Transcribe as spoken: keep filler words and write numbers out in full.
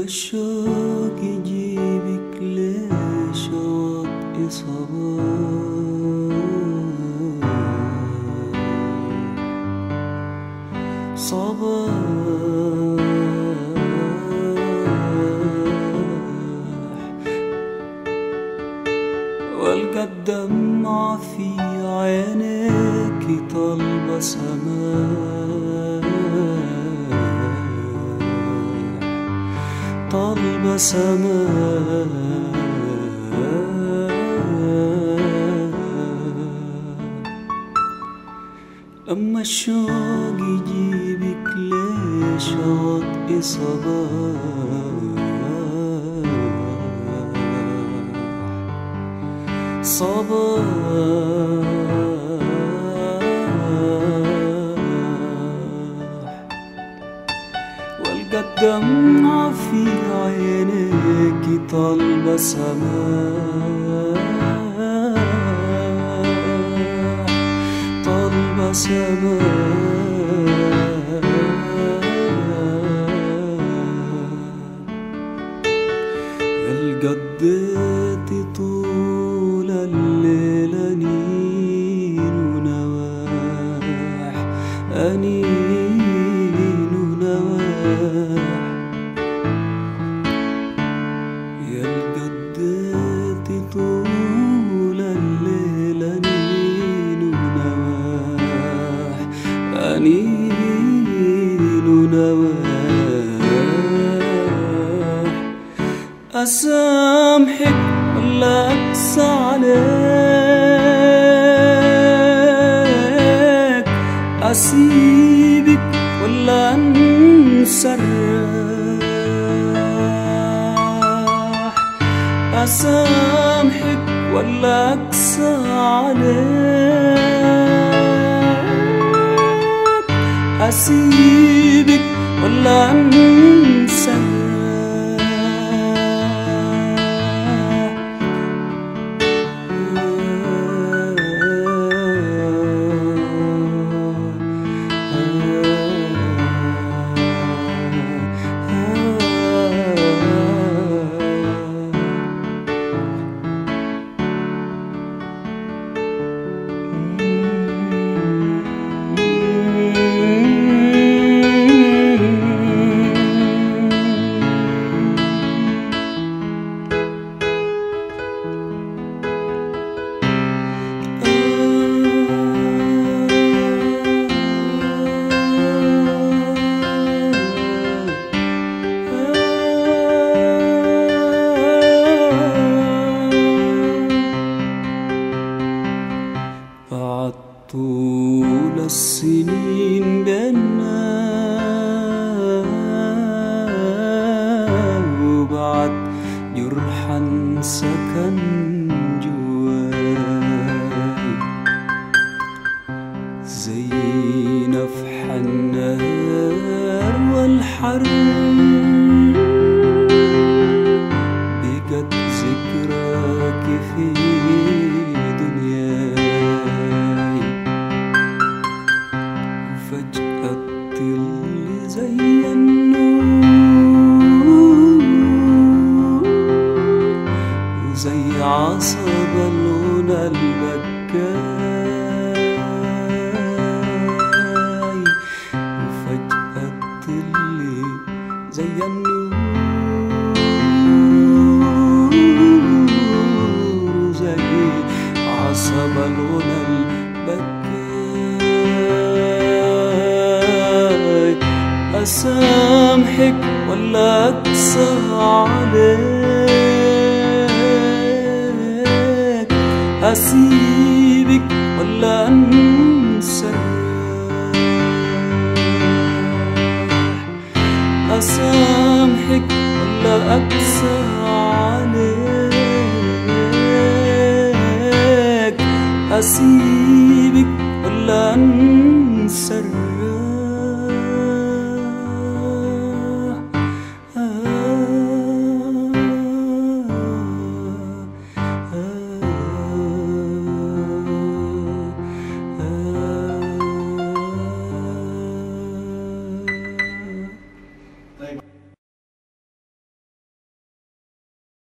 الشوق يجيبك ليش وطئ صباح صباح والقى الدمعة في عينيك طالبة سماح طالبة سماح أما الشوق يجيبك ليش وطئ صباح صباح والقى الدمعة في عينيك طالبة سماح طالبة سماح يالقى اديتي طول الليل أنين ونواح أنين ونواح يالقى اديتي طول الليل أنين ونواح أنين ونواح أسامحك ولا أقسى عليك أسيبك ولا أنسى الراح أسامحك ولا أقسى عليك أسيبك ولا أنسى الراح بعد طول السنين بينا وبعد جرحا سكن جواي زي نفح النار والحرب بقت ذكراك في دنياي فجأة الظل زي النور وزي عصب اللون البكاي وفجأة الظل زي النور زي عصب اللون البكاي أسامحك ولا أقسى عليك أسيبك ولا أنسى الراح أسامحك ولا أقسى عليك أسيبك ولا أنسى الراح